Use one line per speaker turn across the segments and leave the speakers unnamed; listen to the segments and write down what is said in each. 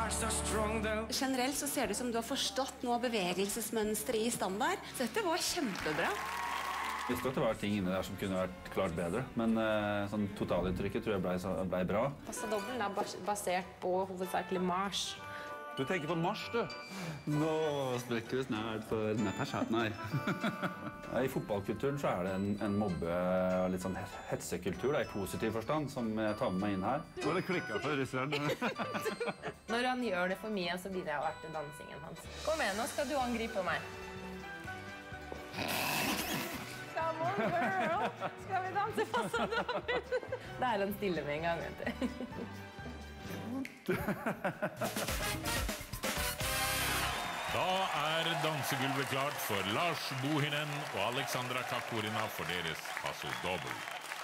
Generelt så ser det ut som du har forstått noe av bevegelsesmønstret i standard, så dette var kjempebra.
Jeg visste at det var ting inne der som kunne vært klart bedre, men sånn totalinntrykket tror jeg ble bra.
Passadobbelen er basert på hovedsakelig marsj.
Du tenker på marsj, du? Nå sprekker vi snart for Natasha. Nei. I fotballkulturen så er det en mobbe, litt sånn hetsekultur, i positiv forstand, som jeg tar med meg inn her. Nå har det klikket for russeren.
Når han gjør det for mye, så blir det å erte dansingen hans. Kom igjen, nå skal du angripe meg. Come on, girl! Skal vi danse passadobbel? Det er en stille med en gang, vet du.
Da er dansegulvet klart for Lars Bohinen og Alexandra Kakurina for deres passadobbel.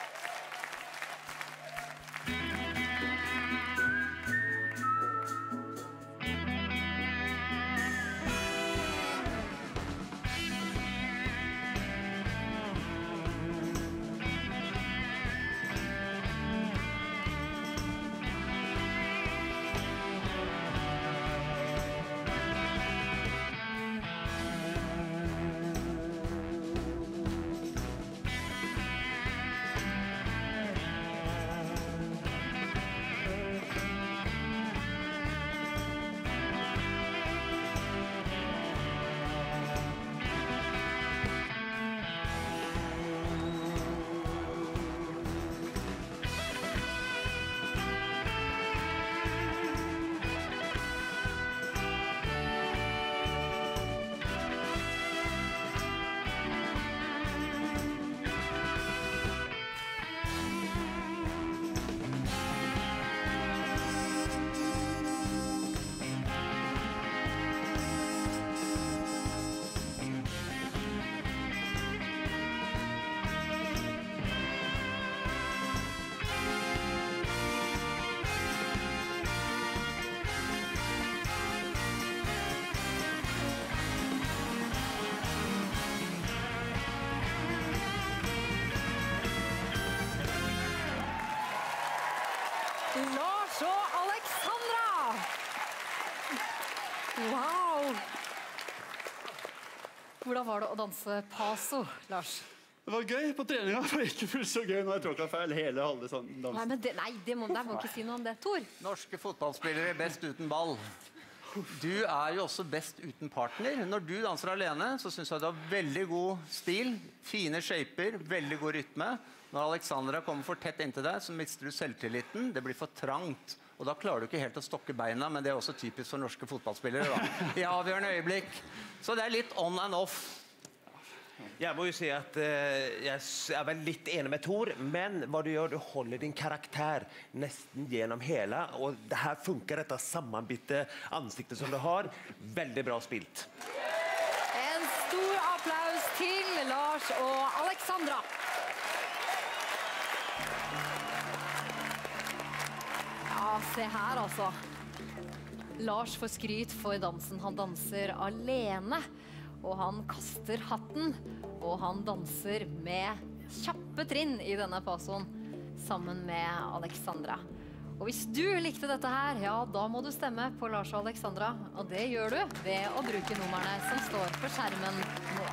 Lars og Alexandra! Wow! Hvordan var det å danse paso, Lars?
Det var gøy på treninga, det var ikke fullt så gøy når jeg tråkket feil hele halve sånn dansen.
Nei, men det må ikke si noe om det, Tor.
Norske fotballspillere er best uten ball. Du er jo også best uten partner. Når du danser alene, så synes jeg du har veldig god stil, fine shaper, veldig god rytme. Når Alexandra kommer for tett inntil deg, så mister du selvtilliten, det blir for trangt. Og da klarer du ikke helt å stokke beina, men det er også typisk for norske fotballspillere da. I avgjørende øyeblikk. Så det er litt on and off.
Jeg må jo si at jeg er vel litt enig med Tor, men hva du gjør, du holder din karakter nesten gjennom hele, og det her funker dette sammenbitte ansiktet som du har. Veldig bra spilt.
En stor applaus til Lars og Alexandra. Ja, se her altså. Lars får skryt for dansen. Han danser alene. Og han kaster hatten, og han danser med kjappe trinn i denne pasoen, sammen med Alexandra. Og hvis du likte dette her, ja, da må du stemme på Lars og Alexandra, og det gjør du ved å bruke numrene som står på skjermen nå.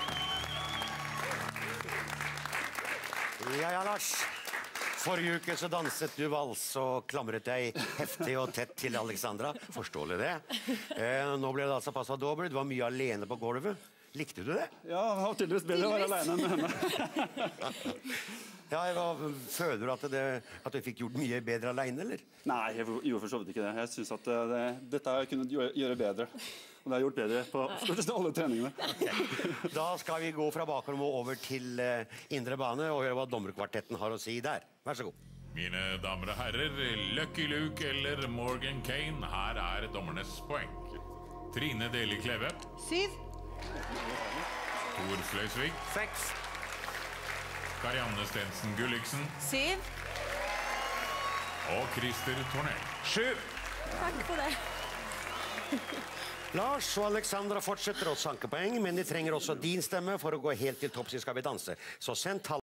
Ja, Lars. Forrige uke så danset du vals og klamret deg heftig og tett til Alexandra. Forståelig det. Nå ble det altså passadobbel. Du var mye alene på gulvet. Likte du det?
Ja, det var tydeligvis bedre å være alene enn henne.
Ja, føler du at du fikk gjort mye bedre alene, eller?
Nei, jeg gjorde for så vidt ikke det. Jeg synes at dette kunne gjøre bedre. Og det har gjort bedre på alle treningene.
Okay. Da skal vi gå fra bakrommet og over til indre bane og høre hva dommerkvartetten har å si der. Vær så god.
Mine damer og herrer, Lucky Luke eller Morgan Kane, her er dommernes poeng. Trine Deli Kleve.
7.
Tor Fløysvig.
6.
Karianne Stensen Gulliksen.
7.
Og Christer Tornell.
7.
Takk for det.
Lars og Alexandra fortsetter å sanke poeng, men de trenger også din stemme for å gå helt til topps i Skal vi danse. Så send tall